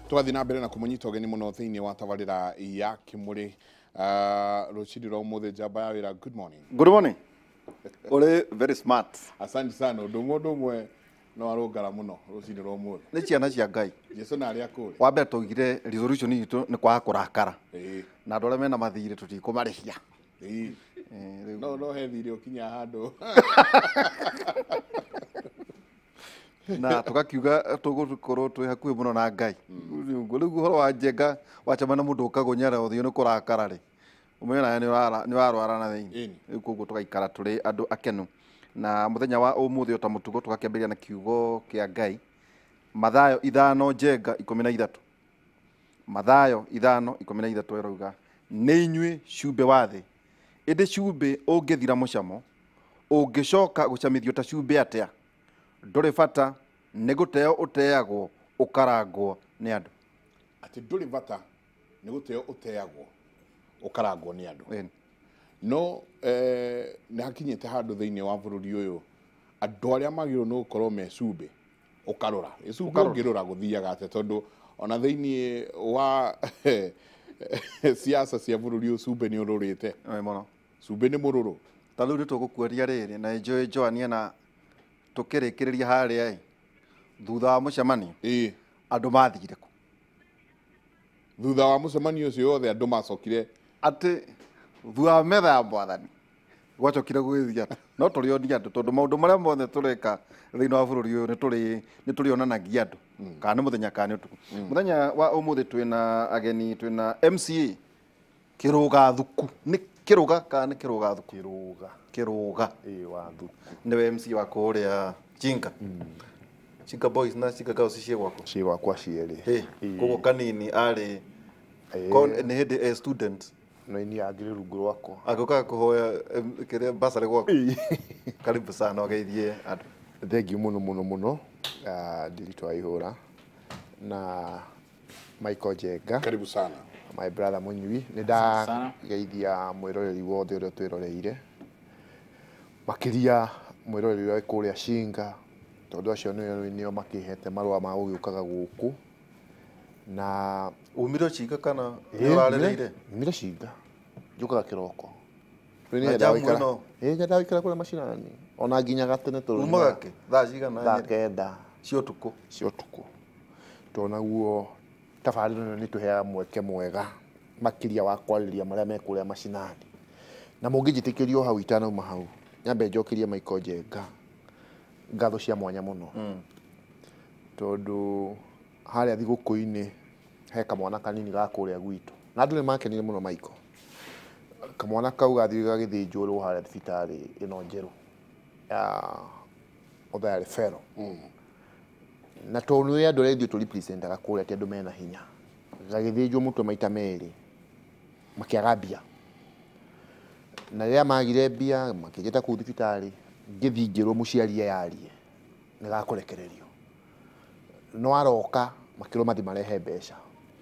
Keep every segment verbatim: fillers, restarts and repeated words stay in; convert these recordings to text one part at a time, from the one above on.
Twathi na mbere na kumunyita ugeni muno thiini wa tabarira ya Kimuri uh, rucidi rwa umuthi jamba ya wira. Good morning. Good morning. Ore very smart. Asante sana undu mundu mwe no arungara muno rucidi rwa umuthi. Ni ciana cia Ngai. Jesu na ari akuri. Wa mbere tugire resolution itu ni kwa kurakara. Eh. Na ndore mena mathire tutikumarihia. Eh. No no he thire ukinya handu. Na tukakiuga tugukorwo twi hakuhi muno na Ngai. Riu horo wa njenga wachama na mundu ukagonyera uthio ni kurakara ri. Umena ni wara ni warwara na thiini. Riu koguo tugaikara turi andu akenu. Na muthenya wa umuthi ota mutugo tugakiambiria na kiugo kia Ngai. Mathayo ithano njenga ikumi na ithatu. Mathayo ithano ikumi na ithatu eroga ni inyui cumbe wa thi. Indi cumbe ungithira mucamo ungicoka gucamithio ta cumbe atia. Nduri bata ni guteo uteagwo ukarangwo ni andu. Ati nduri bata ni guteo uteagwo ukarangwo ni andu. No eh ni hakinyete handu thiini wa bururi uyu andu aria magiro no gukorwo me cumbe ukarora. Icumbe ungirora guthiaga ate tondu ona thiini wa siasa cia bururi uyu cumbe ni ururite. Ai muno. Cumbe ni mururu. Ta riu tugukuoria riri na enjoy Joania na tukirikiriria haria ai thutha wa mucemanio eh andu mathire ku thutha wa mucemanio ucio othe andu macokire ati thutha wa metha ya mwathani gwacokire gwithia no turi onia andu tondu maundu maria mothe tureka thiini wa bururi uyu ni turi ni turi onanagia andu kana ni muthenya kana utuku muthenya wa umuthi twina ageni twina M C A kiruga thuku ni kiruga kana ni kiruga thuku kiruga kiruga eh wa thuku niwe M C wa kuria Chinka Chinka boys na Chinka girls cie gwako cie gwakwa cieri hey kogo kanini ari kon ni hindi a student no ini agire rungu rwako agoka kuhoya kire basari gwako karibu sana ogeithie andu thank you muno muno muno ah dilito aihura na Michael Jenga karibu sana my brother Munyui ni da geithia mwiroreri wothe uria twiroreire makiria mwiroreri wa kuria Shinga tondu acio ni nio makihete marua ma ugiukaga guku na umiro Shinga kana ni warereire umiro Shinga njukaga kiroko ni ndawikara eh ndawikara kule mashinani ona nginya gatene turu umagake thaa cigana thaa kenda cio tuku cio tuku tona guo tabariro ni tuheaga mweke mwega makiria wa kwariria maria mekuria mashinani na mungijitikirio hau itana uma hau nyambe njokirie Michael Jenga ngatho cia mwanya muno mm. tondu haria thiguku-ini he kamwana kanini gakuria gwitu na andu ni makenire muno Michael kamwana kau gathii gagithinjwo haria thibitari ino njeru ya othaya refero mm. na tondu ya andu radio to represent gakuria ti andu mena hinya gagithinjwo mutwe maita meri makiaga mbia na ria magire mbia makijeta ku thibitari ngithingirwo muciari yarie ni gakurekererio no aroka makiro mathi marehe mbeca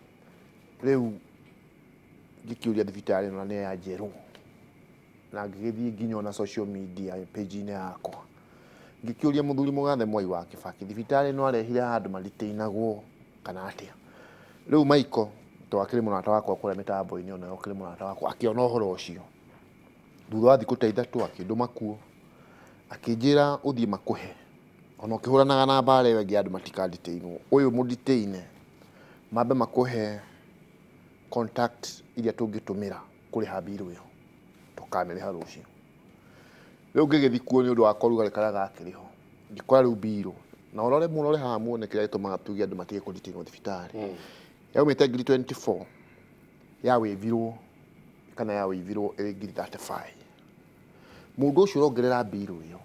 riu ngikiuria thibitari no ne ya njeru na ngigithii nginya na social media page ine yakwa ngikiuria muthuri mugathe Mwai wa Kibaki thibitari no arehire handu maritainagwo kana atia riu Michael twakire munata wakwa kuria mitambo-ini ona yokire munata wakwa akiona uhoro ucio thutha wa thiku ta ithatu akinduma kuo akinjira uthie makuhe ona ukihuranaga na mbara iyo ngi andu matikanditeinwo uyu muditeine mambe makuhe contact iria tungitumira kuri habiru yo tukamere harucio riu ngigithii kuo ni undu wa koruga karaga akiriho ndikora riu biru na orore murore ha muone kira itumaga tugi andu matige kunditeinwo thibitari yaumite ngiri twenty-four ya wivirwo kana ya wivirwo iri ngiri thirty-five mundu ucio rongerera biru iyo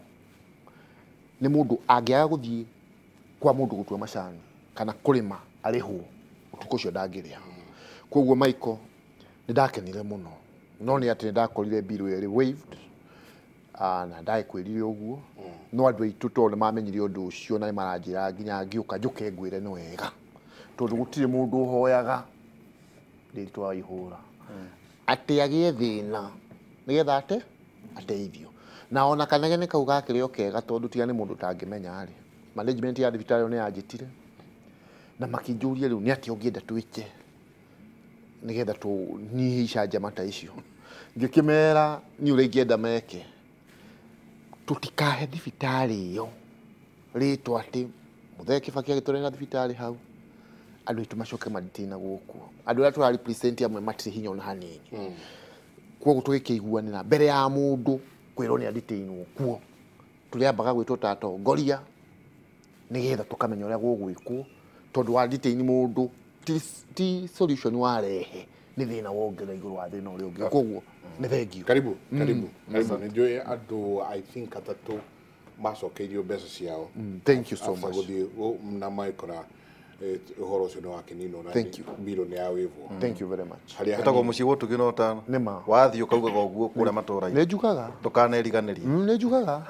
ni mundu angiaga guthii kwa mundu gutua macani kana kurima arihwo utuko ucio ndangiria koguo Michael ni ndakenire muno no ni ati ndakorire biru iri waived ah na ndai kwirire uguo no andu aitu tondu mamenyire undu ucio na maranjira nginya ngiuka njuke ngwire no wega tondu gutire mundu uhoyaga nditwa ihura ati agie thina nigetha ate ateithio na ona kanegene kau gakirio kega tondu tiga ni mundu tangimenya ari management ya thibitari ni yanjitire na makinjuria riu ni ati ungienda twike nigetha tu nihisha jamata icio ngikimera ni uri ngienda meke tutikahe thibitari iyo ritwa ati Muthee Kibaki agiturena thibitari hau andu itu macoke maritina guku andu atu ari represent amwe matiri hinya ona hanini kwoguo tugikiguanira mbere ya mundu kwirwo ni anditeinwo kuo turiambaga gwitwo tatongoria nigetha tukamenya uria gugwikwo tondu wa nditeini mundu ti solution warehe ni thina wongera iguru wa thina uria ungi kwoguo ni thengio karibu karibu karibu ni joy andu I think atatu macokeirio mbeca ciao thank you so much guthii na maikora uhoro ucio ni wake nino na biro ni awivwo thank you very much etagwo mucii wotu gino tano nima wathio kaugaga uguo kuria matora-ini ne njugaga ndukaneriganirie ne njugaga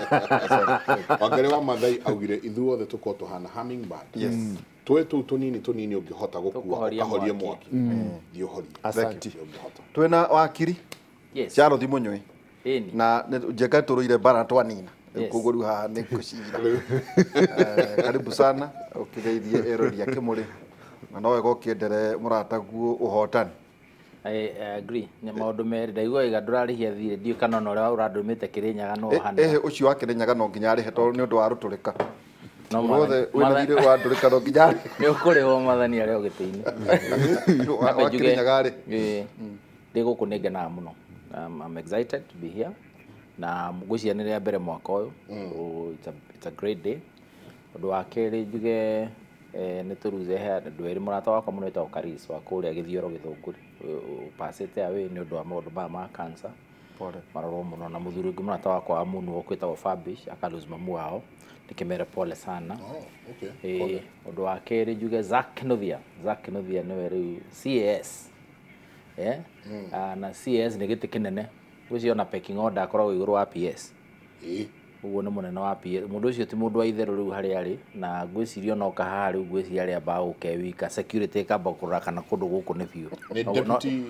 Wangari wa Maathai augire ithuothe tuko tuhana hummingbird yes twe tu tunini tunini ungihota gukua ukahorie mwaki ndio horia asante twina wakiri yes charo thi munywe eni na njeka turuire bara twanina kuguo riu haha ni kucira karibu sana ukigeithie erori akimuri na no wega ukiendere murataguo uhotani I agree ni maundu meri ndaigua iga ndurarihia thire ndio kana no ria urandumite Kirinyaga no hana ehe ucio wa Kirinyaga no nginya arihe to ni undu wa ruturika no mothe wina thire wa ndurika no nginya ni ukuriho mathani aria ugitiini wa Kirinyaga ari eh ndiguku ningena muno I'm excited to be here na mgucia ni ria mbere mwaka uyu it's a it's a great day undu wa keri njuge eh ni turuze he andu eri murata wakwa muno etwa Karis wa kuria githioro githunguri pasete awe ni undu wa maundu ba ma cancer pole maroro muno na muthuri ungi murata wakwa wa munu okwitagwo Fabish akalose mamu wao nikimere pole sana oh okay eh undu wa keri njuge Zack Novia Zack Novia ni weri C A S eh na C A S ni giti kinene ucio na pecking order akoragwo iguru wa P S eh uguo ni munene wa P S mundu ucio ti mundu wa itheru riu hari ari na ngwicirio no kaha riu ngwiciria ari amba ukewika security kamba kurura kana kundu guku ni biu ni deputy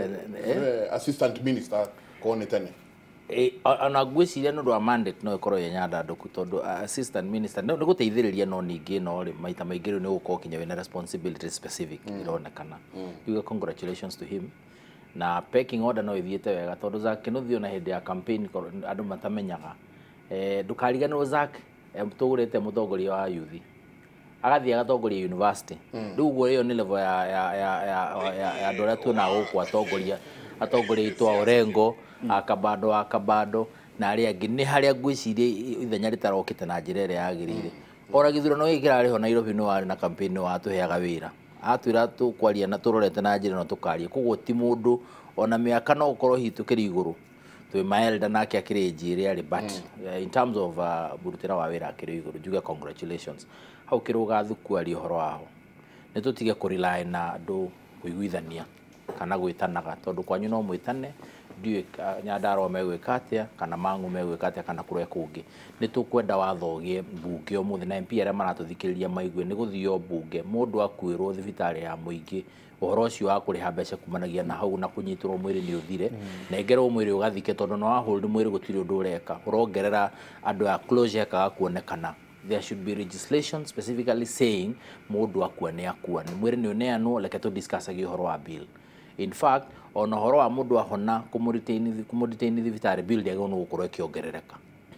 assistant minister kone tene eh ana ngwiciria no ndwa mandate no ikorwo yenyanda ndoku tondu assistant minister no guteithiriria no ningi no ri maita maingi ni gukorwo kinya wina responsibility specific ironekana you congratulations to him na pecking order no ithiete wega tondu Zack no thio na hindi ya campaign andu matamenyaga eh ndukariganirwo Zack tugurite mutongoria wa youth agathia gatongoria university riu guo iyo ni level ya ya ya ya ya andu aria tuona guku atongoria atongoria itwa Orengo akabado akabado na aria angi ni haria ngwiciria ithenya ritarokite na njira iria yagirire ora githurano gikira riho Nairobi no wari na campaign wa tuheaga wira atwira tukwaria na turorete na njira no tukaria kuguo ti mundu ona miaka no ukorwo hitukiri iguru twi maelda nake akiri njiri ari but in terms of burutira wa wira akiri iguru juga congratulations hau kiruga thuku ari horo waho ni tutige ku rely na andu kuiguithania kana gwitanaga tondu kwanyu no mwitane ndiwe nyandaro megwika atia kana mangu megwika atia kana kuria kungi ni tukwenda wathogie mbunge umuthi na M P aria maratuthikiriria maigue ni guthio mbunge mundu akwirwo thibitari ya muingi uhoro ucio wa kuriha mbeca kumanagia na hau na kunyitirwo mwiri ni uthire nengerwo mwiri ugathike tondu no hold mwiri gutiri undu ureka urongerera andu a closure kaga kuonekana there should be legislation specifically saying mundu akua ni akua ni mwiri ni uneanwo leke tu discuss agi uhoro wa bill in fact ona horo wa mundu ahona kumuriteini kumuriteini thibitari bill ya gono gukorwo kiongerereka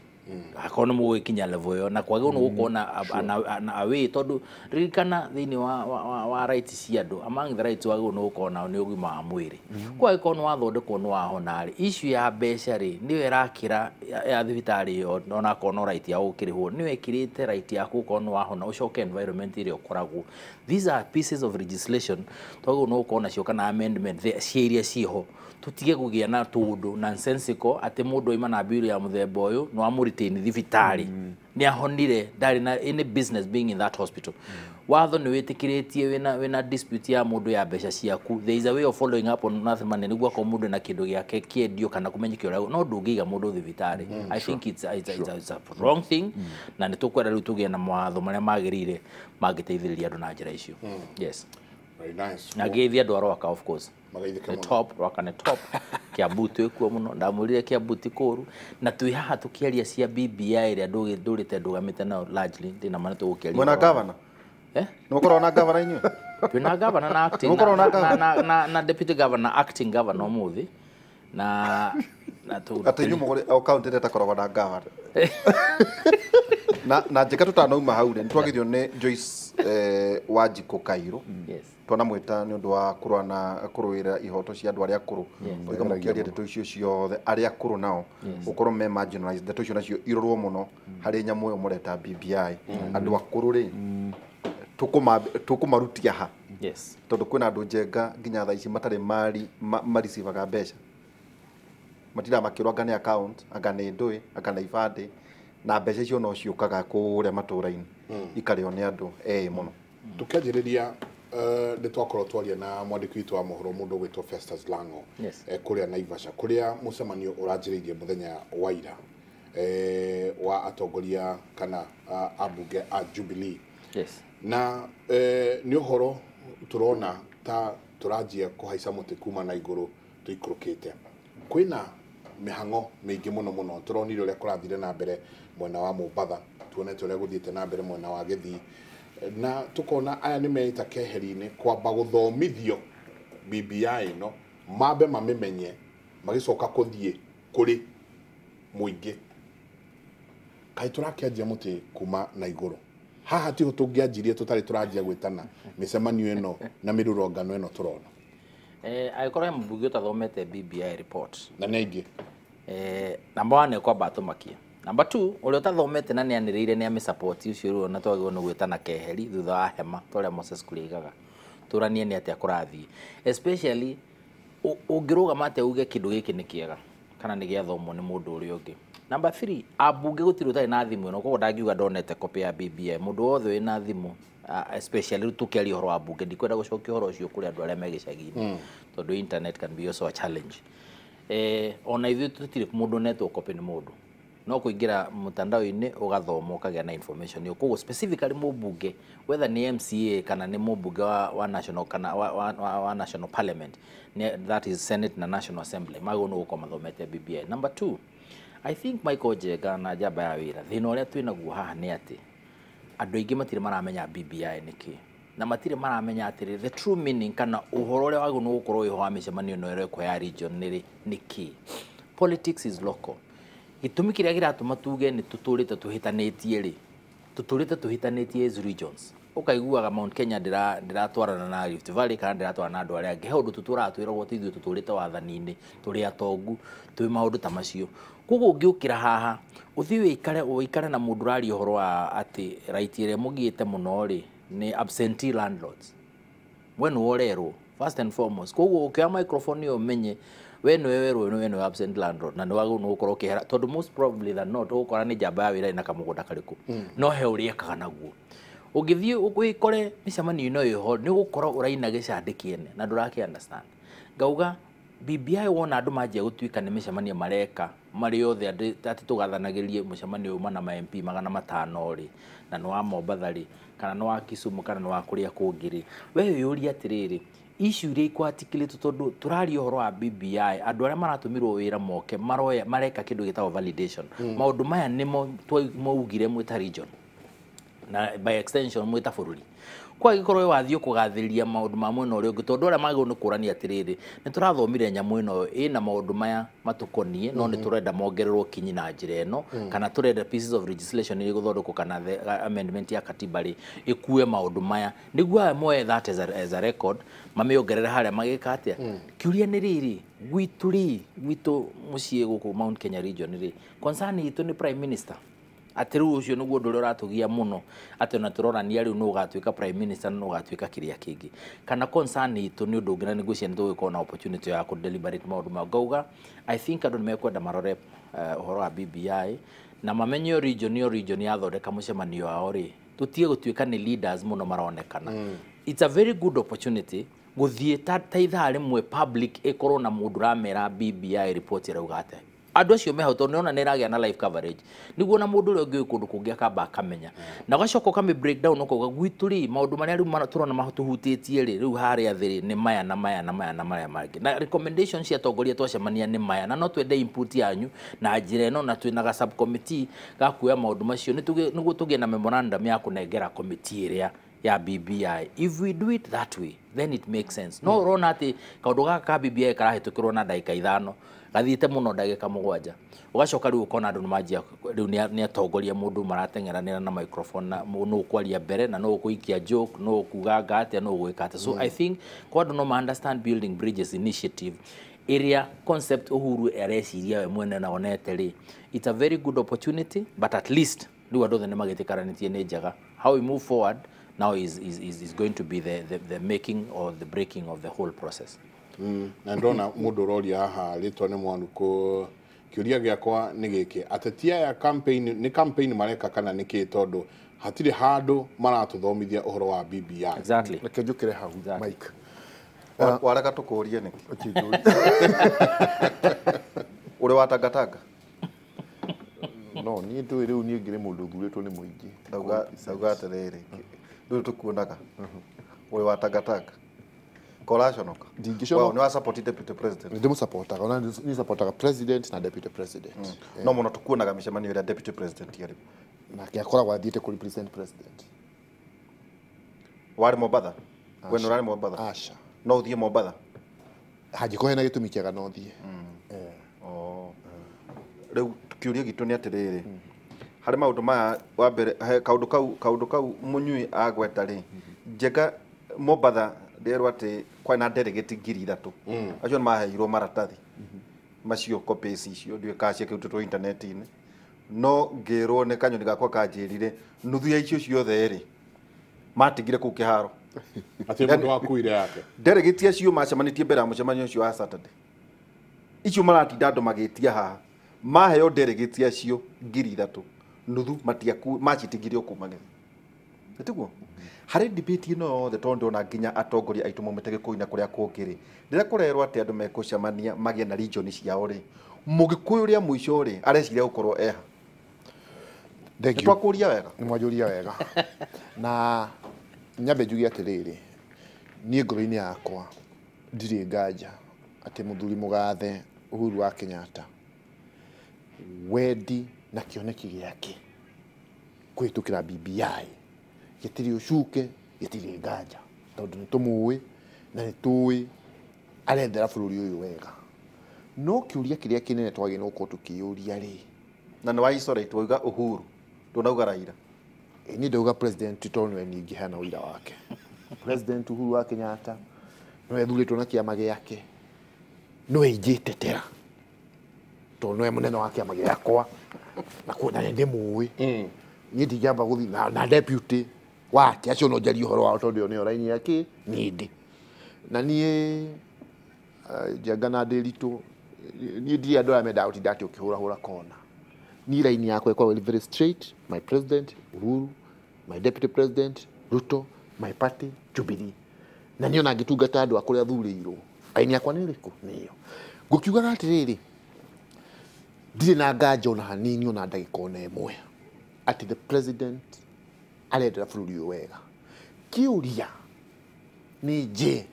akona mu gwikinya level yo na kwage no gukona na awe tondu ririkana thini wa wa, wa rights cia andu among the rights wa gono gukona ni ugima wa mwiri kwa ikono wathondekwo no wahonari issue ya mbeca ri ni werakira ya thibitari yo ona kono right ya ukirihwo ni wekirite right ya kukono wahona ucoke environment iri okoragwo these are pieces of legislation togo no gukona cio kana amendment the cia ciho tutige kugia na tundu nonsensical ati mundu ima na bill ya muthemba uyu no amuriteini thibitari ni ahonire ndari na any business being in that hospital watho ni witikiritie wina wina dispute ya mundu ya mbeca ciaku there is a way of following up on nothing man niguo ko mundu na kindu giake kiendio kana kumenyekio ria no ndungiga mundu thibitari I think it's a, it's a, it's a, it's a wrong thing na ni tukwera riu tugie na mawatho maria magirire mangiteithiriria andu na njira icio yes very nice na geithia andu aroka of course magaithike the top roka ne top kia butu ekuo muno ndamurire kia buti koru na twi haha tukiaria cia B B I ria ndugi ndurite ndugamite na largely ndina mane tugukiaria mwana gavana eh no korwo na governor inyu twina governor na acting Nukorwo na na, governor? na, na, na deputy governor acting governor muthi na na tu ati nyu mugore au county data korwo na governor na na njeka tutanauma hau ni twagithio ni Joyce eh, Wanjiku Kairũ yes twana mwita ni undu wa kurwana kuruira ihoto cia andu aria akuru oiga mukiaria ndeto icio ciothe aria akuru nao ukorwo me marginalized ndeto icio nacio irorwo muno hari nyamu yo mureta B B I andu akuru ri tukuma tukumarutia ha yes tondu kwina andu njenga nginya thaa ici matari mari maricivaga mbeca matira makirwanga ni account anga ni ndui anga ni ibande na mbeca icio no ciukaga kuria maturaini ikario ni andu eh muno tukianjiriria nä twakorwo twaria na mwandĩki witũ wa mohoro mũndũ gwĩtwo Festus Lango Yes. kũrĩa Naivasha kũrĩa mũcemanio ũranjĩrĩirie mũthenya wa ira eh, wa atongoria kana uh, ambunge a Jubilee yes na eh, nĩ ũhoro tũrona ta tũranjia kũhaica mũtĩ kuma na igũrũ tũikũrũkĩte kwĩna mĩhang'o mĩingĩ mũno mũno tũronire ũrĩa kũrathire na mbere mwena wa Mombasa tuonete ũrĩa gũthiĩte na mbere mwena wa Gĩthii na tukona aya nĩ meita keheri-inĩ kwamba gũthomithio B B I no mambe mamimenye magicoka kuthie kuri muingi kai turakianjia muti kuma na iguru haha tiho tungianjirie tutari turanjia gwitana micemanio ino na mirurongano ino turona eh agĩkorwo mũmbunge ũtathomete B B I report na nĩ ingĩ eh number one kwamba atumakie number two ũrĩa ũtathomete na nĩanĩrĩire nĩ amisupport ũcio rĩu na twagĩrĩirwo nĩ gwĩtana keheri thutha wa hema tũrĩa Moses Kuligaga tũranie nĩ atĩa kũrathiĩ especially ũngĩrũgama atĩa uge kĩndũ gĩkĩ nĩ kĩega kana nĩ gĩathomwo nĩ mũndũ ũrĩa ũngĩ number three ambunge gũtirĩ ũtarĩ na thimũ ĩno koguo ndangiuga ndonete copy ya B B I mũndũ wothe wĩna thimũ uh, especially tukiaria ũhoro wa mbunge ndikwenda gũcokia ũhoro ũcio kũrĩ andũ arĩa me gĩcagi-inĩ tondũ internet can be also a challenge eh ona ithuĩ tũtirĩ mũndũ netwo copy nĩ mũndũ no kuingira mutandao-ini ugathoma ukagĩa na information yo koguo specifically mũmbunge whether ni M C A kana ni mũmbunge wa, wa national kana wa, wa, wa, wa national parliament that is Senate na National Assembly mago no gũkorwo mathomete B B I. Number two, I think Michael Njenga na njamba ya wĩra thĩna ũrĩa twĩnaguo haha nĩ atĩ andũ aingĩ matirĩ maramenya B B I nĩ kĩĩ na matirĩ maramenya atĩrĩ the true meaning kana ũhoro ũrĩa wagĩrĩirwo nĩ gũkorwo wĩho wa mĩcemanio ĩno ĩrekwo ya region nĩ nĩ kĩĩ. Politics is local. Gitumi kiria giratuma tuge ni tuturite tuhitanetie ri tuturite tuhitanetie as regions ukaiguaga Mount Kenya ndira ndiratwarana na Rift Valley kana ndiratwarana na andu aria angi he undu tutura twiragwo tithio tuturite wathani-ini turi atongu twi maundu ta macio koguo ungiukira haha uthi wikare uikare na mundu rari uhoro wa ati right ire mugiite muno ri ni absentee landlords when worero first and foremost koguo ukioya microphone yo menye we no we ro no we no absent landlord na nwago no ukoro kihera tondu most probably than not ukora ni njamba ya wira ina kamugunda kariku mm. no he uriekaga naguo ugithie ukore micamani ino yo ni gukora uraina gicandiki-ene na nduraki understand ngauga B B I wona andu manjia gutuika ni micamani mareka mari othe ati tugathanagirie mucamani uma na ma M P magana matano ri na no wa Mombasa ri kana no wa Kisumu kana no wa kuria kungiri we yuri atiriri issue iria ikwatikilite tondu turaria uhoro wa B B I andu aria maratumirwo wira moke maroya mareka kindu gitago validation mm. maundu maya nimo twaugire mwita region na by extension mwita bururi kwa gikorwo wathio kugathiriria maundu ma mwena uria ungi tondu aria magirwo ni kurania atiriri ni turathomire nyamu ino ina maundu maya matukonie no ni turenda mongererwo kinyi na njira ino kana turenda pieces of legislation iri guthondekwo kana amendment ya katiba ri ikue maundu maya niguo moe that as a, as a record mamiongerera haria magika atia kiuria ni riri gwitu ri gwitu mucie guku Mount Kenya region ri concern itu ni prime minister atiru ucio niguo ndu uratugia muno ati na turorania riu no ugatuika prime minister no ugatuika kiria kingi kana concern itu ni undu ngina niguo ciani tugikona na opportunity ya ku deliberate maundu ma gauga I think andu nimekwenda marore uhoro wa B B I na mamenyo region yo region ya thondeka mucemanio wao ri tutie gutuika ni leaders muno maronekana mm. It's a very good opportunity guthie ta ithaa rimwe public ikorwo na mundu ramera B B I report iraugate andu acio meho to niona niragia na live coverage niguo na mundu uria ungi kundu kungi akamba akamenya na gacoka kame breakdown uko gwituri maundu maria riu turona mahutuhutitie ri riu haria thiri ni maya na maya na maya na maya mangi na recommendations cia tongoria twacemania ni maya na no twende input yanyu na njira ino na twina ga subcommittee ga kuya maundu macio niguo tugie na memorandum ya kunengera committee iria ya B B I. If we do it that way, then it makes sense. No urona ati kaundu gaka ka B B I karahitukirwo na ndagika ithano gathiite muno ndagika mugwanja ugacoka riu ukona andu nimajia riu ni atongoria mundu maratengeranira na microphone na no ukwaria mbere na no ukuikia joke no ukuga ngate no ugwika ate. So I think kwa andu no ma understand building bridges initiative area concept Uhuru ereciria we mwene na onete ri, it's a very good opportunity, but at least riu andu thene magitikaranĩtie nĩ njega. How we move forward now is is is, is going to be the, the the making or the breaking of the whole process. Mm. Na ndona mundu roria haha ritwa ni mwanuko kiuria giakwa ni giki atetia ya campaign ni campaign mareka kana niki tondu hatire handu maratuthomithia uhoro wa B B I. Exactly. Reke njukire hau Mike. Wareka tukurie niki uri watangatanga no ni ndu riu ni ngire mundu thuritwo ni muingi dauga dauga atiriri riu tukuonaga uri watangatanga collationoka ndingishono wow, ni wa support deputy president ndimu supporta ona ni supporta president na deputy president mm. yeah. No muno tukuonaga micemanio ya deputy president yari na kiakora wathiite ku represent president wari Mombasa when wari Mombasa asha no thie Mombasa haji ko hena gitumi kiaga no thie mm. eh oh riu tukiuria gitu ni atiriri hari maundu maya wa mbere kaundu kau kaundu kau munyui agweta ri njega Mombasa nderwa ati kwa na delegate ngiri ithatu acio ni maheirwo maratathi macio copies icio ndiwe kacia kiututwo internet-ini no ngirwo ni kanyoni gakwa kanjirire nuthu ya icio ciothe ri matigire ku kiharo ati mundu wakuire yake delegate acio macemanitie mbere ya mucemanio ucio wa Saturday icio maratinda andu magitia haha maheo delegate acio ngiri ithatu nuthu matiaku macitingirio kumagethia etiguo hari debate ino the tondo na nginya atongoria aitu mumete kuina kuria kungiri rira kurerwa ati andu mekucemania magie na region ciao ri mugikuyu ria muico ri areciria gukorwo eha twakuria wega ni mwajuria wega na nyambe njugi atiriri nie ngoro-ini yakwa ndiri nganja ati muthuri mugathe Uhuru wa Kenyatta wendi na kioneki giake kwitukira B B I gitiri ucuke gitiri nganja tondu ni tumuwi na ni tuwi arendera bururi uyu wega no kiuria kiria kinene twagi no ko tukiuria ri na ni wa history tuiga Uhuru tunauga Raila ni ndauga president tondu ni ngihana uira wake president Uhuru wa Kenyatta no ethurĩtwo na kiama giake no ejĩtetera tondu ni munene wa kiama giakwa na kuona ndi muwi mm ni ndigamba guthi na, na deputy wake acio no njari uhoro wao tondu ni oraini yake ni ndi na nie uh, jagana ndiritu ni ndi andu ame doubt ndati ukihura hura kona ni raini yako iko very straight my president Uhuru my deputy president Ruto my party Jubilee na niyo nangitungata andu akuri athurirwo aini yakwa ni riku niyo gukiuga atiriri ndire na nganja ona hanini ona ndagika ona imwe ati the president arendera bururi wega kiuria ni je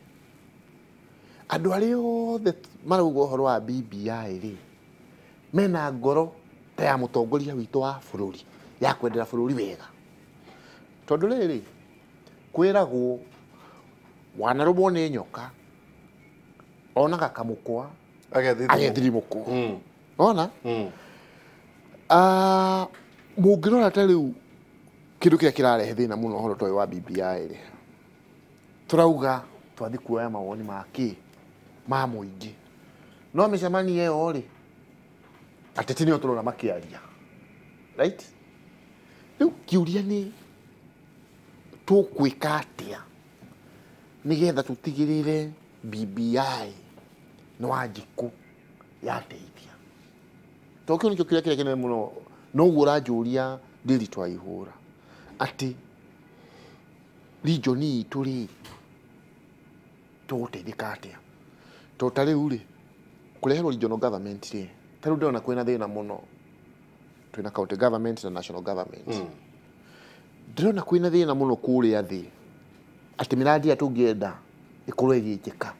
andu ari othe marauga uhoro wa B B I ri mena ngoro ta ya mutongoria witu wa bururi ya kwendera bururi wega tondu riri kwiragwo wanarubwo ni nyoka onaga kamukwa agethiri muku mm. ona mm. ah mungirora ta riu kindu kiria kirarehe thina muno horo toy wa B B I ri turauga twathi kuoya mawoni maki ma muingi no micemani iyo ri ateti ni oturona makiaria right riu kiuria ni tukwika atia nigetha tutigirire B B I no ajiku yateithia tokyo nikyo kiria kiria kinene muno no gura juria ndiri twaihura ati region itu ri tuteithika atia totari uri kureherwo regional government ri taru ndona kwina thina muno twina county government na national government mm. ndona kwina thina muno kuria thi ati miradi atungienda ikorwo igikika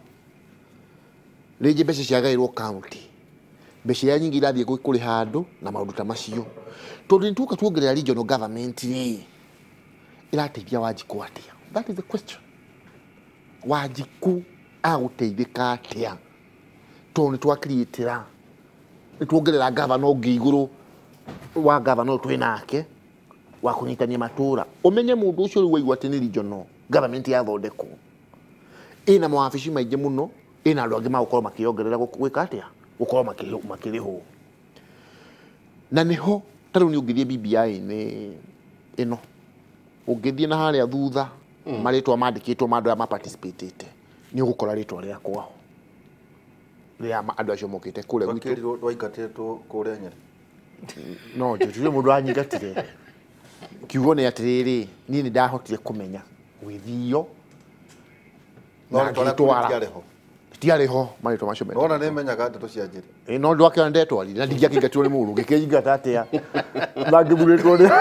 rĩngĩ mbeca ciagairwo county mbeca ya nyingi irathie kuri handu na maundu ta macio tondu nituka tuongerera regional government ri irateithia Wanjiku atia That is the question. Wanjiku aguteithika atia to ni twakriitira ni tuongerera governor ungi iguru wa governor twi nake wa kunyitania matura umenye mundu ucio ri waigwa tini regional government ya thondeko ina mawabici maingi muno ina andu angi magukoro makiongerera gwika atia gukoro makiriho na niho taru ni ungithie B B I ni ino ungithie na haria thutha maritwa mandikitwo mandu ya ma participate ni ugukora ritwa ria kwao ria andu acio mokite kure gwitu wakiriro dwaingatetwo kuria Nyeri no jutire mundu anyingatire kiugo ni atiriri ni ni ndahotire kumenya withio no twara ho tiare ho maritwa macio mena ona ne menyaga ndeto cia Nyeri e no ndwake ndetwa ali na ndigiakingatwo ni mundu ngikingata atia ndangiburitwo ni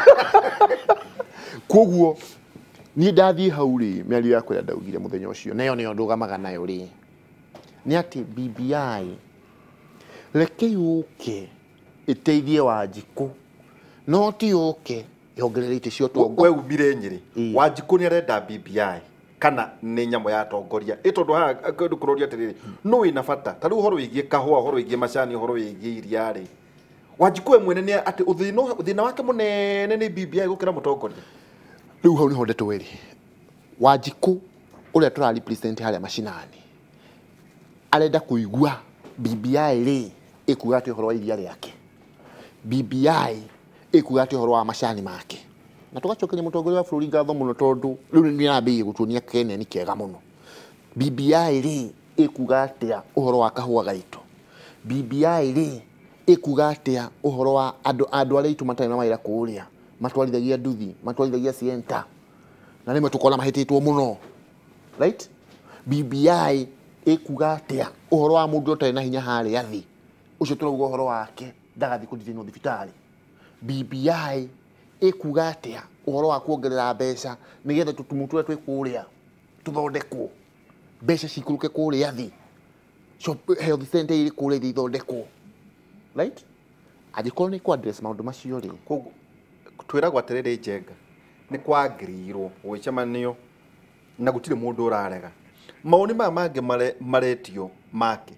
koguo ni ndathie hau ri miario yakwa ya ndaugire muthenya ucio nayo niyo ndugamaga nayo ri ni ati B B I reke yuke iteithie Wanjiku no ti yuke yongererete cio tongo we ubire Nyeri Wanjiku ni arenda B B I kana ni nyamo ya tongoria itondu ha kundu kuroria atiriri no ina bata tari uhoro wigie kahua uhoro wigie macani uhoro wigie iria ri Wanjiku mwene ni ati uthino uthina wake munene ni B B I gukira mutongoria riu hau niho ndeto weri Wanjiku uria tura represent haria macinani arenda kuigua B B I ri ikuga ati uhoro wa iria riake B B I ikuga ati uhoro wa macani make na tugacokeria mutongoria wa bururi ngatho muno tondu riu ni ambirie gutuonia Kenya ni kiega muno B B I ri ikuga atia uhoro wa kahua gaitu B B I ri ikuga atia uhoro wa andu andu aria itu matari na maira kuria matwarithagia nduthi matwarithagia center na nimwe tukona mahititwo muno right B B I ikuga atia uhoro wa mundu utari na hinya hari athi ucio turauga uhoro wake ndagathi kudithino thibitari B B I ikuga atia uhoro wa kuongerera mbeca nigetha tutumuture twi kuria tuthondekwo mbeca cikuruke kuria thi so health center iri kuria thi thondekwo right agikorwo ni ku address maundu macio ri koguo twiragwo atiriri Njenga ni kwagiriirwo gwicemanio na gutire mundu urarega mauni ma mange mare maretio make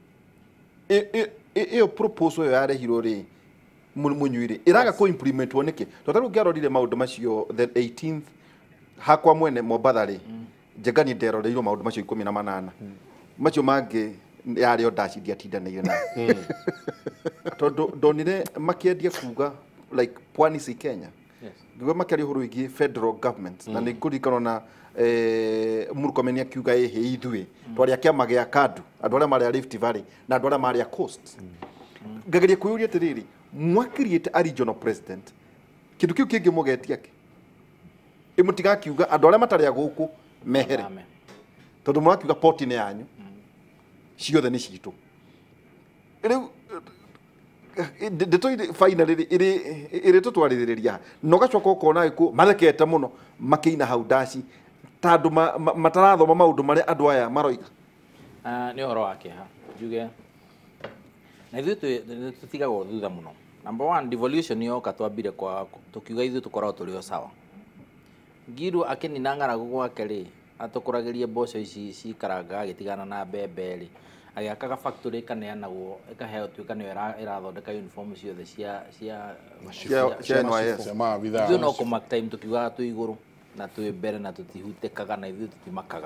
e e e proposal yo yarehirwo ri munyuire iraga ko implement woneke totaru ngiarorire maundu macio the eighteenth hakwa mwene Mombasa ri Njenga ni nderoreirwo maundu macio ikumi na manana macio mange yari odacithia tindanĩire na tondu ndonire makiendia kuga like pwani si Kenya yes ngwe makari horo igi federal government na ni kurikana na eh murukomenia kiuga ehe ithwe twari akiama gya kadu andu aria mari Rift Valley na andu aria mari coast ngageria kuyuria tiriri mwa create a regional president kindu kiu kingi mugetia ki imutiga kiuga andu aria matari aguku mehere tondu mwa kiuga poti ne yanyu ciothe ni citu riu ndeto finally iri iri tutwaririria no gacoka ukona iku mathekete muno makiina hau ndaci tandu matarathoma maundu mari andu aya maroiga ah ni horo wake ha juge na ithu tutigagwo thutha muno number one devolution yo katwambire kwa tukiuga ithu tukoragwo turi o sawa ngiru akinina ng'aragu gwake ri atukuragirie mboco ici cikaranga agitigana na mbembe ri agiakaga factory kaneanagwo ikaheo tuika niyo irathondeka uniform ciothe cia cia cia N Y S ma vitha ithu no kumak time tukiuga tu iguru na tu mbere na tutihutekaga na ithu tutimakaga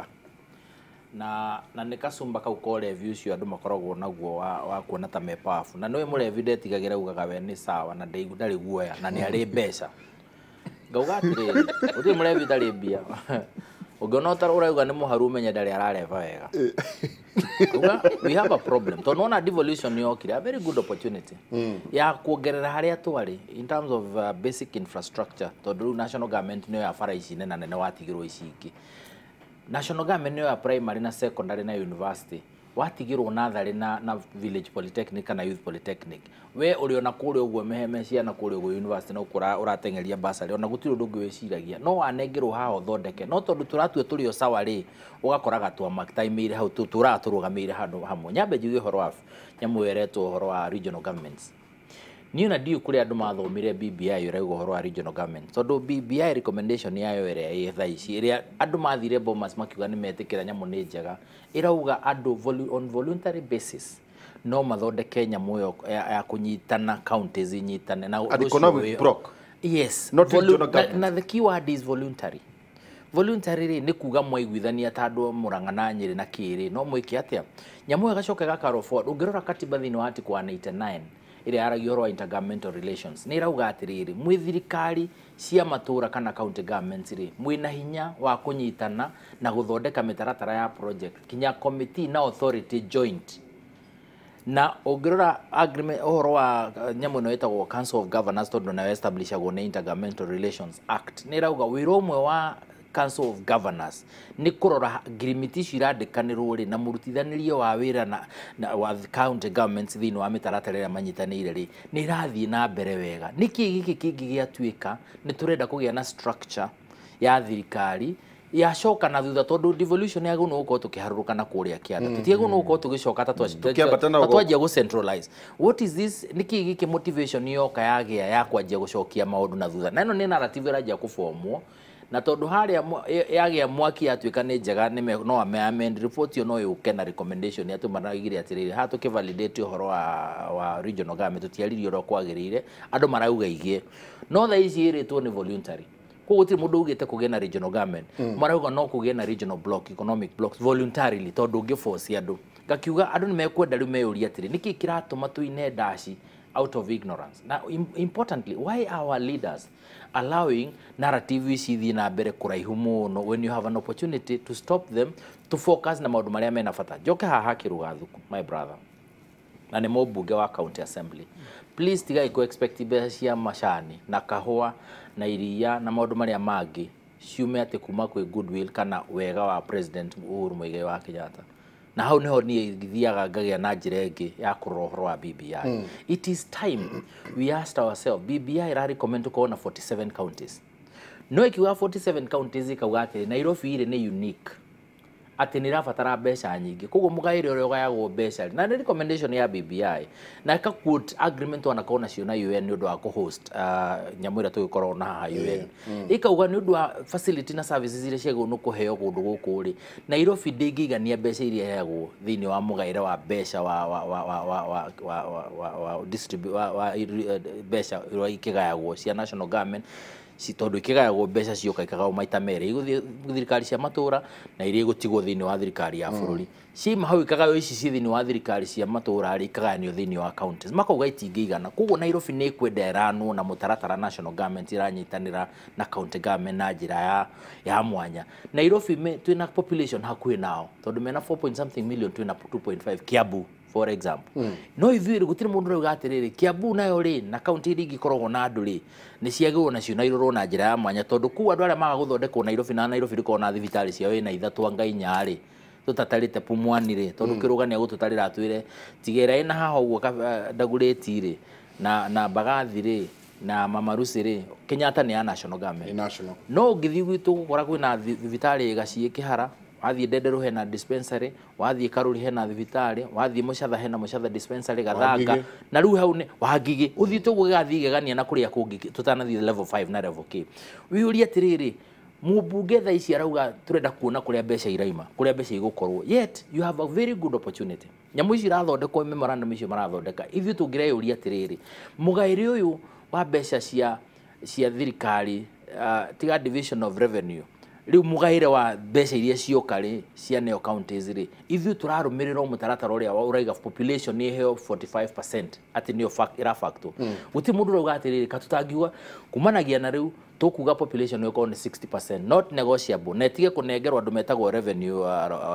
na na nikasumba kau ko review cio andu makoragwo naguo wa wa kuona ta mepafu na noe mu review ndetigagira ugaga we ni sawa na ndei ndari guoya na ni ari mbeca ngauga atiri uti mu review ndari mbia ugiona utara urauga ni muharu menya ndari arareva wega uga we have a problem to nona devolution yo kire a very good opportunity mm. ya kuongerera haria twari in terms of uh, basic infrastructure to do national government no ya fara ici nena nene watigirwo ici iki national government no ya primary na secondary na university watigirwo natharĩ na na village polytechnic na youth polytechnic we uri ona kuri uguo meheme ciana kuri uguo university no kura uratengeria basari ona gutiri undu ngwe wiciragia no anengerwo haho thondeke no tondu turatue turi o sawa ri ugakoraga twa maktaimire hau turaturũgamire handu hamwe nyambe njuge horo wa nyamu yeretwo horo wa regional governments niä na ndiå kå rä andå mathomire B B I å rauga å horo wa regional government tondå B B I recommendation yayo ä rä a ä thaa ici ä rä a andå mathire Bomas makiuga nä metä kä ra nyamå nä njega ä rauga andå on voluntary basis no mathondeke nyamå ä yo ya kå nyitana counties inyitane na economic block. Yes, Not Volu regional na, government. na the keyword is voluntary. Voluntary ri ni kuga mwaiguithania ta andu Murang'a na Nyeri na Kiri no mwike atia nyamu gacoke gakaro forward ungirora katiba thini wa article one eighty-nine ire aragio ro intergovernmental relations ni rauga atiriri mwi thirikari cia matura kana county governments ri mwina hinya wa kunyitana na guthondeka mitaratara ya project kinya committee na authority joint na ungirora agreement ohoro wa nyamu no etagwo Council of Governors tondu na establishagwo ni Intergovernmental Relations Act ni rauga wiro umwe wa Council of Governors ni kurora agreement icio irandikanirwo ri na murutithanirio wa wira na, na wa county governments thini wa mitaratara ya manyitanire ri ni rathie na mbere wega niki giki kingi giatuika ni turenda kugia na structure ya thirikari ya shoka na thutha tondu devolution yagu no uko tukiharuruka na kuria kianda tutiego no uko tugicoka tatu twajia go centralize what is this niki giki motivation yoka yagia ya kwajia gucokia maundu na thutha na ino ni narrative rajia kufomwo na tondu haria yagia mwaki atuika ni njega ni no amend report yo no yuke na recommendation atu maragire atiriri ha tuki validate uhoro wa wa regional government tutiaririo ro kwagirire andu marauga igie no tha ici iritwo ni voluntary ko gutiri mundu ugite kugia na regional government mm. marauga no kugia na regional block economic blocks voluntarily tondu ngi force andu gakiuga andu ni mekwenda riu meyuria atiri niki kiratuma tuine dashi out of ignorance. Now, importantly, why our leaders allowing narrative ici thi na mbere kuraihu muno when you have an opportunity to stop them to focus na maundu maria mena bata njoke haha kirugathuku my brother na ni mubunge wa county assembly please tiga iko expect mbeca cia macani na kahua na iria na maundu maria mangi ciume ati kuma kwi goodwill kana wega wa president Uhuru Muigai wa Kenyatta na hau niho ni githiaga ngagia na njira ingi ya kurora wa B B I mm. It is time we asked ourselves B B I ra recommend ko na forty-seven counties no ikiwa forty-seven counties ikauga ati Nairobi ire ni unique ati ni rafatara mbeca nyingi koguo mugaire ore ogayagwo mbeca na ni recommendation ya B B I na ka quote agreement wana kona cio na U N ni undu wa ko host uh, nyamwira tugikorwo na ha U N yeah. mm. ikauga ni undu wa facility na services ire ciego no kuheo kundu guku ri Nairobi ndingigania mbeca iria heagwo thini wa mugaire wa mbeca wa wa wa wa wa wa wa wa wa distribute wa, wa mbeca ro ikigayagwo cia national government si tondu ikigayagwo mbeca cioka ikagao maita mere iguthi thirikari cia matura na iria gutigwo thini wa thirikari ya bururi mm. ci mahau ikagao ici ci thini wa thirikari cia matura ari ikagayanio thini wa counties makauga itingigana koguo Nairobi ni kwenda eranwo na mutaratara national government iranyitanira na county government na njira ya ya mwanya Nairobi me twina population hakuhi nao tondu mena four point something million twina two point five Kiambu for example mm. no ithuire gutire mundu rauga atiriri Kiambu nayo ri na county ringi korogwo na andu ri ni ciagirwo nacio na irorwo na njira ya mwanya tondu ku andu aria maga guthondekwo Nairobi na Nairobi riko na thibitari ciao ina ithatu anga inya ri tutatarite pumwani ri tondu mm. kirugania gututarira atwire tigera ina haha uguo ndagureti ri na na Mbagathi ri na Mamarusi ri Kenyatta ni ya national government national no ngithi gwitu gukora kwina thibitari gacie kihara wathie Ndenderu hena dispensary wathie Karuri hena thibitari wathie Mucatha hena Mucatha dispensary Gathanga na riu hau ni Wangigi uthie tu gugathie gania na kuria kungi tutanathie level five na level K wiuri atiriri mubunge tha ici arauga turenda kuona kuria mbeca iraima kuria mbeca igukorwo yet you have a very good opportunity nyamu ici rathondekwo memorandum icio marathondeka ithuĩ tũngĩreyũria atĩrĩrĩ mũgaĩre ũyũ wa mbeca cia cia thirikari uh, tiga division of revenue riu mugaire wa mbeca iria cioka ri cia neo counties ri ithu turarumĩrĩra mũtaratara ũrĩa wa uraiga population ni heo forty-five percent ati neo fact ira facto guti mundu rauga atiriri katutangiwa kumanagia na riu tukuga population yoko ni sixty percent not negotiable netige kunengerwa andu metagwo revenue uh,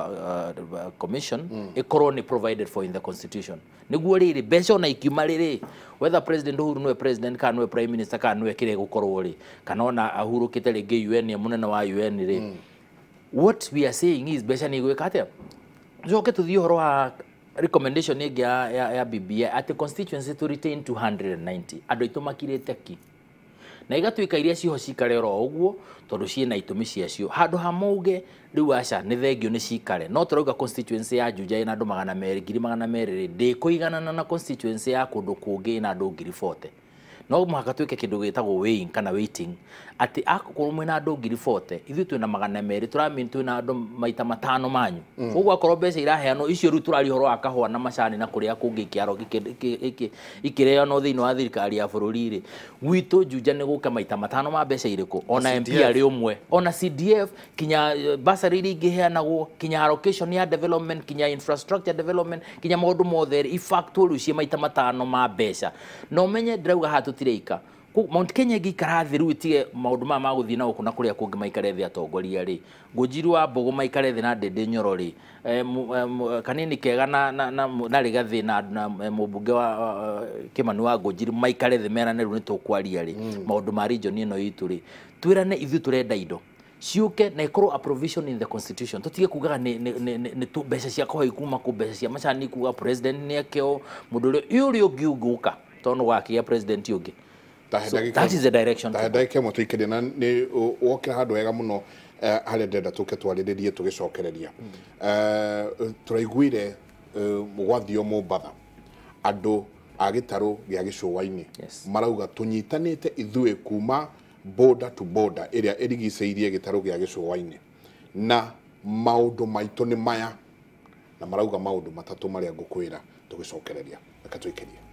uh, uh, commission mm. ikorwo ni provided for in the constitution niguo riri mbeca na ikiuma riri whether president Uhuru no president kana no prime minister kana no kire gukorwo ri kana ona ahurukite ringi U N ya munene wa U N ri mm. what we are saying is mbeca ni gwika atia joke tuthii horo wa recommendation ingi ya ya B B I at the constituency to retain two hundred ninety andu itumakirite ki na igatuika iria ciho cikare ro uguo tondu ciina itumi ciacio handu hamauge riu aca ni thengio ni cikare no turauga constituency ya Juja ina andu magana meri ngiri magana meri ndi kuiganana na constituency ya kundu kungi na andu ngiri forty no muhaka twike kindu gitagwo weighing kana waiting ati akorwo mwina andu ngiri forty ithu twina magana meri turamin twina andu maita matano manyu uguo akorwo mbeca iraheano icio ru turari horo akahwa na macani na kuria kungi kiaro ikireo no thiini wa thirikari ya bururi ri gwitu Juja ni guka maita matano ma mbeca iriku ona M P ari umwe ona C D F kinya basari ringi heanagwo kinya allocation ya development kinya infrastructure development kinya maundu mothe ifactory cie maita matano ma mbeca no menye ndirauga hatu tireika Mount Kenya gikara thiru itige maundu ma maguthi na ukuna kuria kungi maikare thi atongoria ri Ngũnjiru wa Mbogo maikare thi na Ndindi Nyoro ri kanini kega na na rigathi na mubunge wa Kimani wa Ngũnjiru maikare thi merane ru ni tukwaria ri maundu ma region ino itu ri twirane ithu turenda indo ciuke na ikorwo a provision in the constitution tutige kugaga ni ni tu mbeca cia kohoi kuma ku mbeca cia macani kuga president ni akio mundu uri ungiuguka tono wakia president yugi. So that is the direction. Ndagike mo twikire na ni wokira handu wega muno hale ndenda tuke twaririe tugicokereria eh turaiguire mugwathio Mombasa andu agitaro gya gicuwaini marauga tunyitanite ithue kuma border to border area erigiceirie gitaro gya gicuwaini na maundu maitu ni maya na marauga maundu matatu maria ngukwira tugicokereria akatwikiria